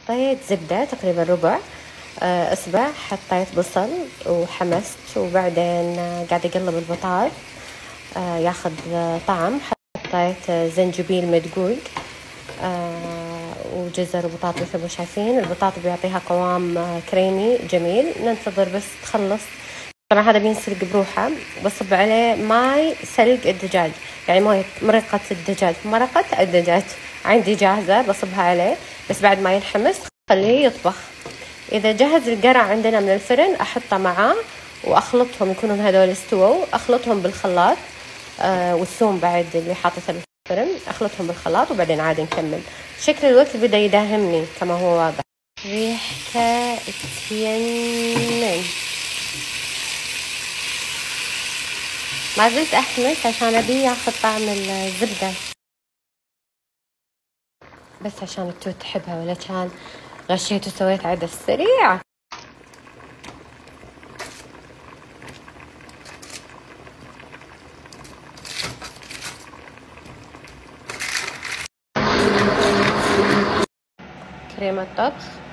حطيت زبدة تقريبا ربع اصبع، حطيت بصل وحمست، وبعدين قاعد اقلب البطاط ياخذ طعم. حطيت زنجبيل مدقوق وجزر وبطاط مثل ما شايفين. البطاط بيعطيها قوام كريمي جميل. ننتظر بس تخلص. طبعا هذا بينسلق بروحه. بصب عليه ماي سلق الدجاج، يعني مويه مرقة الدجاج، مرقة الدجاج عندي جاهزة بصبها عليه، بس بعد ما ينحمس خليه يطبخ. إذا جهز القرع عندنا من الفرن أحطه معاه وأخلطهم، يكونون هذول استووا، أخلطهم بالخلاط والثوم بعد اللي حاطته الفرن، أخلطهم بالخلاط وبعدين عاد نكمل. شكل الوقت بدأ يداهمني كما هو واضح، ريحته تجنن. ما زلت أحمس عشان أبي ياخذ طعم الزبدة، بس عشان التوت تحبها، ولا كان غشيت وسويت عدة سريعة. كريمة طبخ